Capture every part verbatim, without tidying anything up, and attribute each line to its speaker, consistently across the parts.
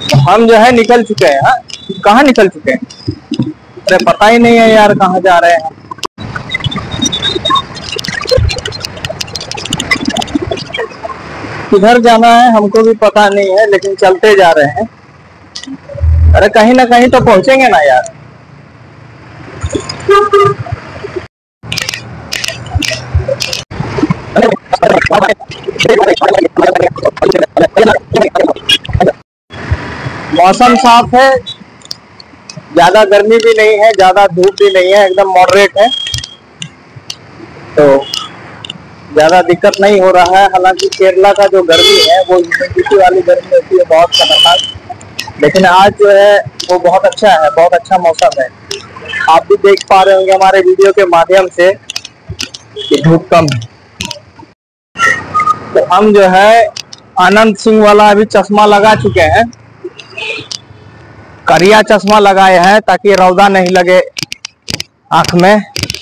Speaker 1: हम जो है निकल चुके हैं। हाँ, कहाँ निकल चुके हैं? अरे पता ही नहीं है यार कहाँ जा रहे हैं। किधर जाना है हमको भी पता नहीं है, लेकिन चलते जा रहे हैं। अरे कहीं ना कहीं तो पहुंचेंगे ना यार। मौसम साफ है, ज्यादा गर्मी भी नहीं है, ज्यादा धूप भी नहीं है, एकदम मॉडरेट है, तो ज्यादा दिक्कत नहीं हो रहा है। हालांकि केरला का जो गर्मी है वो ह्यूमिडिटी वाली गर्मी होती है, बहुत खतरनाक, लेकिन आज जो है वो बहुत अच्छा है, बहुत अच्छा मौसम है। आप भी देख पा रहे होंगे हमारे वीडियो के माध्यम से कि धूप कम है। तो हम जो है आनंद सिंह वाला अभी चश्मा लगा चुके हैं, करिया चश्मा लगाए हैं ताकि रौदा नहीं लगे आंख में।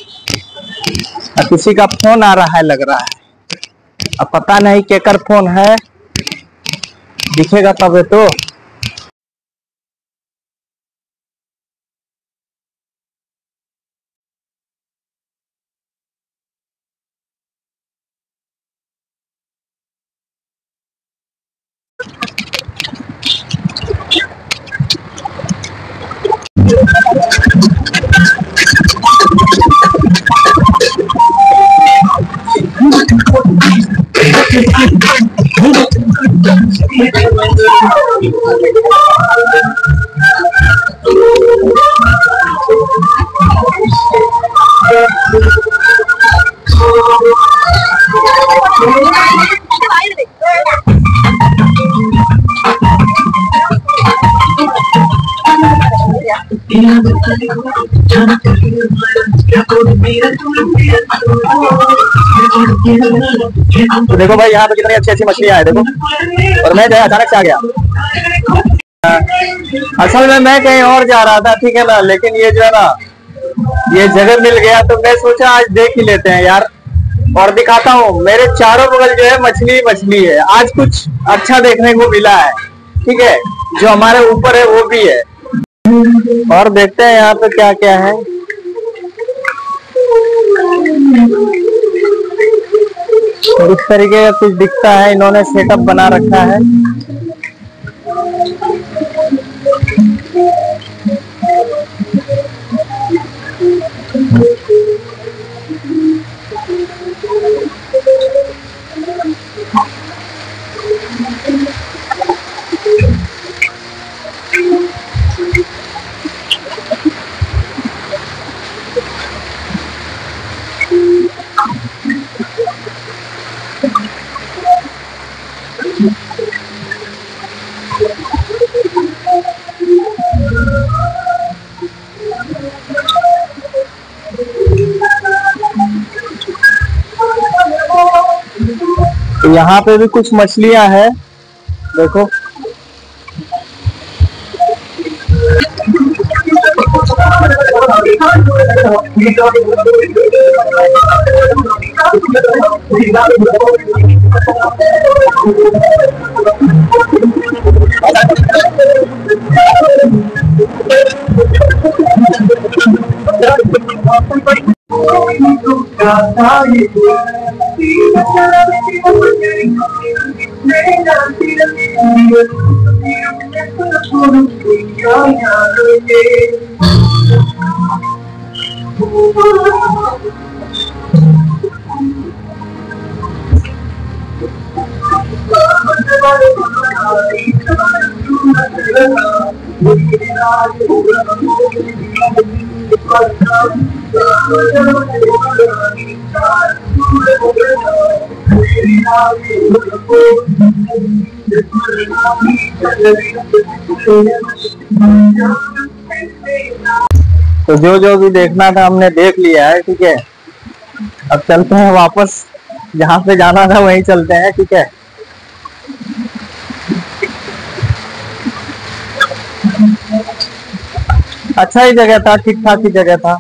Speaker 1: किसी का फोन आ रहा है लग रहा है, अब पता नहीं केकर फोन है, दिखेगा तब तो। तो देखो भाई यहाँ पे कितनी अच्छी अच्छी मछलियाँ हैं, देखो। और मैं जो है अचानक से आ गया, असल में मैं कहीं और जा रहा था, ठीक है ना, लेकिन ये जो है ना ये जगह मिल गया तो मैं सोचा आज देख ही लेते हैं यार। और दिखाता हूँ, मेरे चारों बगल जो है मछली मछली है। आज कुछ अच्छा देखने को मिला है, ठीक है, जो हमारे ऊपर है वो भी है। और देखते हैं यहाँ पे क्या क्या है। इस तरीके का कुछ दिखता है, इन्होंने सेटअप बना रखा है। तो यहाँ पे भी कुछ मछलियां हैं, देखो। तो जो जो भी देखना था हमने देख लिया है, ठीक है। अब चलते हैं वापस, जहाँ पे जाना था वहीं चलते हैं, ठीक है। अच्छा ही जगह था, ठीक ठाक ही जगह था।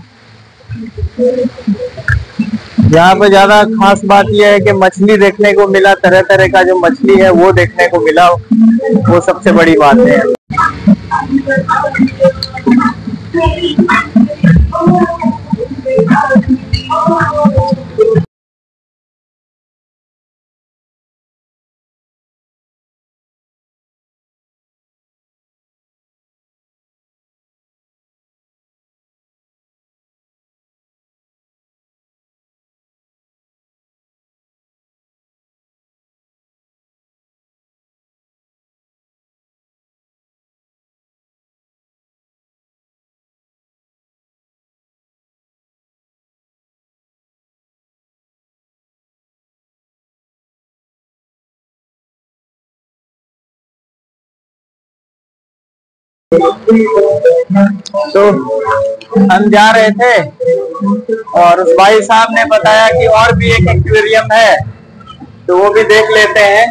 Speaker 1: यहाँ पे ज्यादा खास बात यह है कि मछली देखने को मिला, तरह तरह का जो मछली है वो देखने को मिला, वो सबसे बड़ी बात है। तो हम जा रहे थे और उस भाई साहब ने बताया कि और भी एक एक्वेरियम है, तो वो भी देख लेते हैं।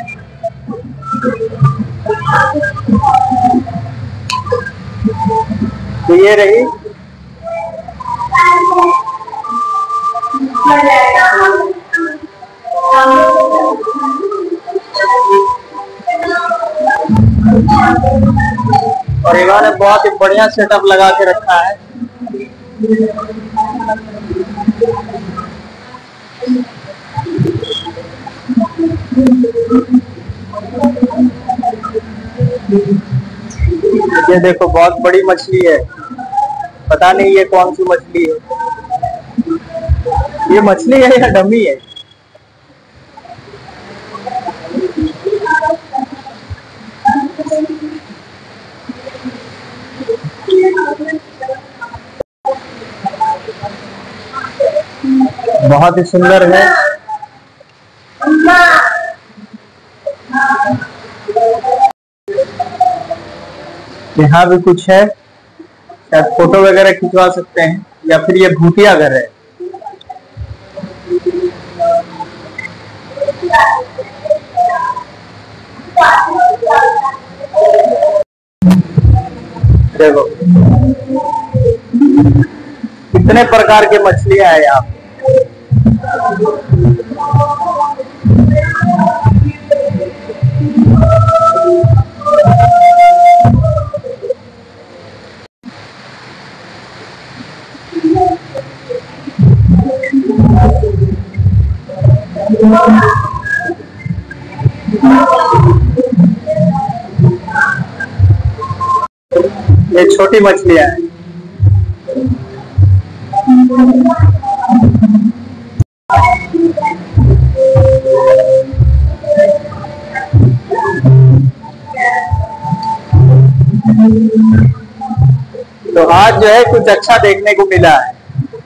Speaker 1: तो ये रही और इन्होंने बहुत ही बढ़िया सेटअप लगा के रखा है। ये देखो बहुत बड़ी मछली है, पता नहीं ये कौन सी मछली है। ये मछली है या डमी है? बहुत ही सुंदर है। यहाँ भी कुछ है, शायद फोटो वगैरह खिंचवा सकते हैं, या फिर ये भूतिया घर है। देखो कितने प्रकार के मछलियां हैं यहाँ। ये छोटी मछलियां हैं। तो आज जो है कुछ अच्छा देखने को मिला है।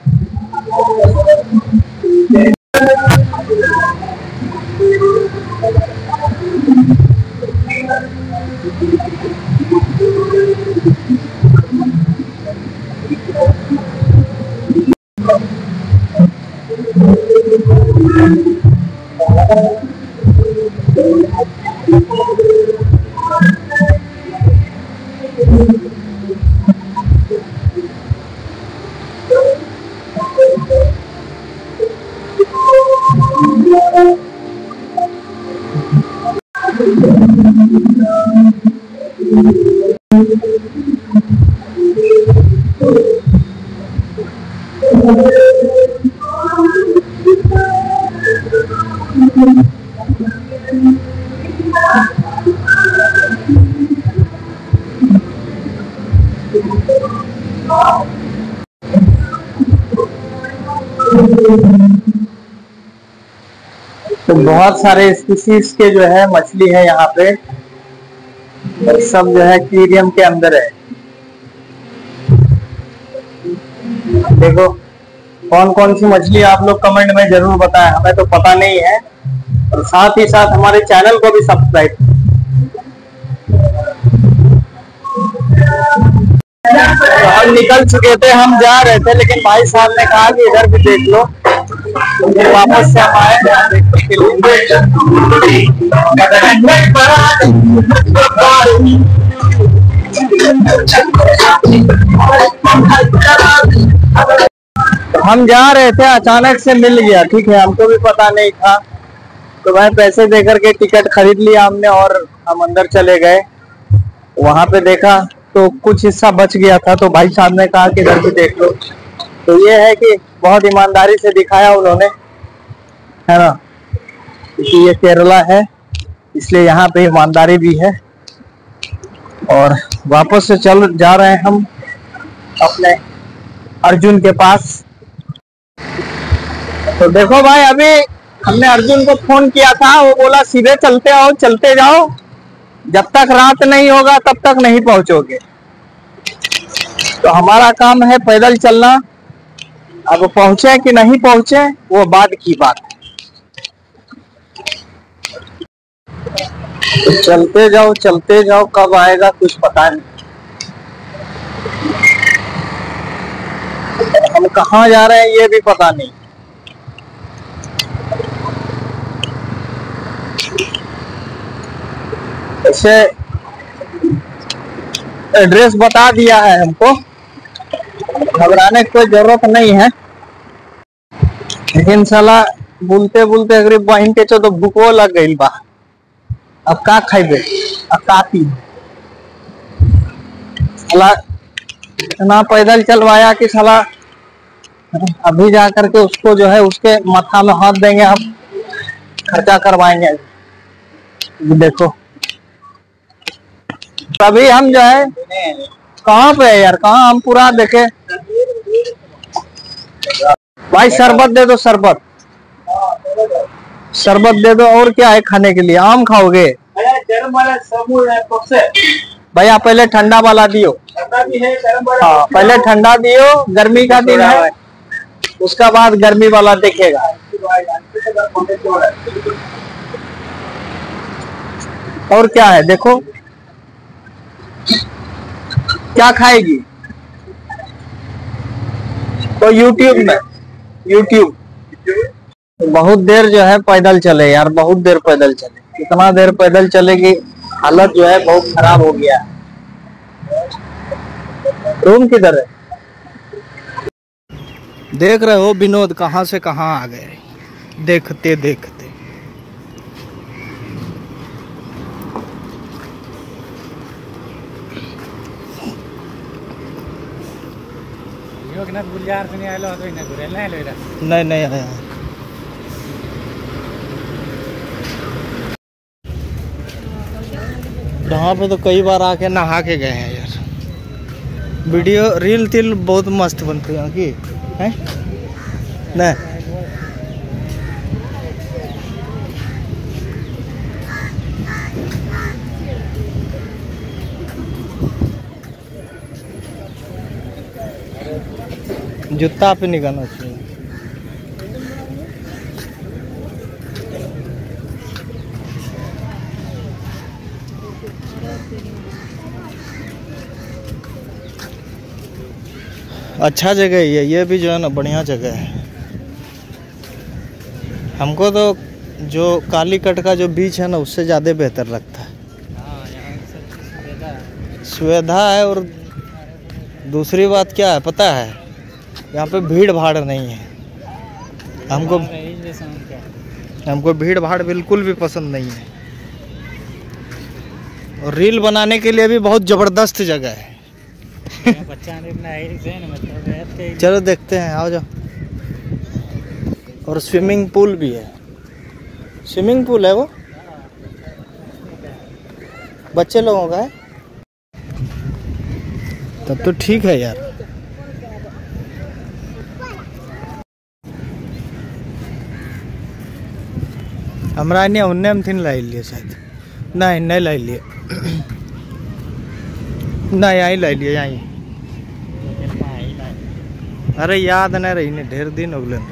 Speaker 1: तो बहुत सारे स्पीशीज के जो है मछली है यहाँ पे, सब जो है एक्वेरियम के अंदर है। देखो कौन कौन सी मछली आप लोग कमेंट में जरूर बताएं, हमें तो पता नहीं है। और साथ ही साथ हमारे चैनल को भी सब्सक्राइब। तो हम निकल चुके थे, हम जा रहे थे, लेकिन भाई साहब ने कहा कि इधर भी देख लो, तो फिर वापस से हम आए देखने के लिए। तो हम जा रहे थे, अचानक से मिल गया, ठीक है, हमको भी पता नहीं था। तो भाई पैसे देकर के टिकट खरीद लिया हमने और हम अंदर चले गए। वहां पे देखा तो कुछ हिस्सा बच गया था, तो भाई साहब ने कहा कि इधर भी देख लो। तो ये है कि बहुत ईमानदारी से दिखाया उन्होंने, है ना, क्योंकि ये केरला है इसलिए यहाँ पे ईमानदारी भी है। और वापस से चल जा रहे हैं हम अपने अर्जुन के पास। तो देखो भाई, अभी हमने अर्जुन को फोन किया था, वो बोला सीधे चलते आओ, चलते जाओ, जब तक रात नहीं होगा तब तक नहीं पहुंचोगे। तो हमारा काम है पैदल चलना। अब पहुंचे कि नहीं पहुंचे वो बाद की बात है। तो चलते जाओ चलते जाओ, कब आएगा कुछ पता नहीं। हम कहाँ जा रहे हैं ये भी पता नहीं। ऐसे एड्रेस बता दिया है हमको, घबराने की कोई जरूरत नहीं है। लेकिन साला बोलते बोलते गरीब बहन के चो तो भूखो लग गई बा। अब का खाइबे, अब का पी। साला इतना पैदल चलवाया कि साला अभी जा करके उसको जो है उसके माथा में हाथ देंगे, हम खर्चा करवाएंगे। देखो तभी हम जो है कहाँ पे है यार, कहाँ हम पूरा देखे। भाई शरबत दे दो, शरबत शरबत दे दो। और क्या है खाने के लिए? आम खाओगे? भैया पहले ठंडा वाला दियो। हाँ पहले ठंडा दियो, गर्मी का दिन है, उसका बाद गर्मी वाला देखेगा। और क्या है देखो, क्या खाएगी? तो यूट्यूब में, यूट्यूब बहुत देर जो है पैदल चले यार, बहुत देर पैदल चले। इतना देर पैदल चले कि हालत जो है बहुत खराब हो गया। रूम किधर है? देख रहे हो विनोद कहां से कहां आ गए, देखते देखते। नहीं नहीं आया। यहाँ पे तो कई बार आके नहा के गए हैं यार। वीडियो रील तिल बहुत मस्त बनती है की है नहीं। जूता पे निकालना चाहिए। अच्छा जगह है ये ये भी जो है ना बढ़िया जगह है। हमको तो जो काली कट का जो बीच है ना उससे ज़्यादा बेहतर लगता है। सुविधा है और दूसरी बात क्या है पता है, यहाँ पे भीड़ भाड़ नहीं है। हमको हमको भीड़ भाड़ बिल्कुल भी पसंद नहीं है। और रील बनाने के लिए भी बहुत ज़बरदस्त जगह है। चलो देखते हैं, आओ जाओ। और स्विमिंग पूल भी है। स्विमिंग पूल है वो बच्चे लोगों का है, तब तो ठीक है यार। हमरा नहीं उन्ने हम थीन लाई लिए शायद, नहीं नहीं लाई लिए, नहीं यहीं लाई लिए यहीं। अरे याद नहीं रही ने, ढेर दिन हो गए।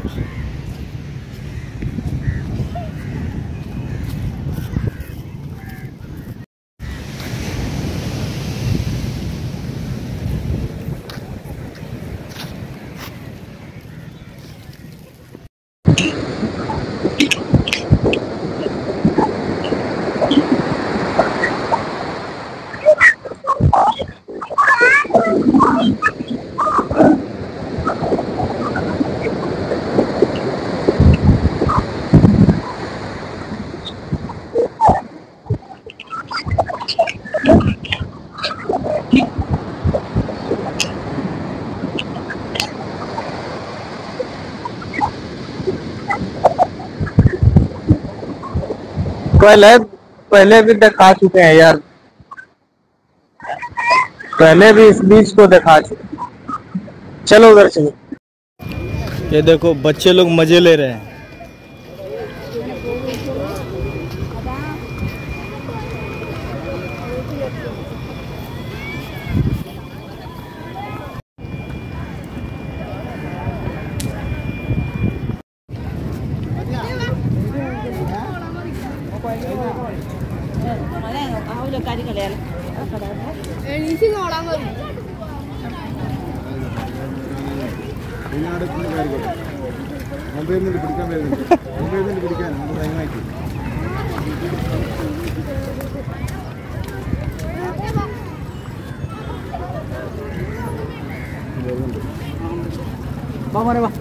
Speaker 1: मोबाइल है, पहले भी दिखा चुके हैं यार, पहले भी इस बीच को दिखा चुके। चलो उधर चलो।
Speaker 2: ये देखो बच्चे लोग मजे ले रहे हैं।
Speaker 3: മൊബൈലിൽ പിടിക്കാൻ വരുന്നുണ്ട്, മൊബൈലിൽ പിടിക്കാൻ ടൈമായിട്ട്. വാ മോനെ വാ.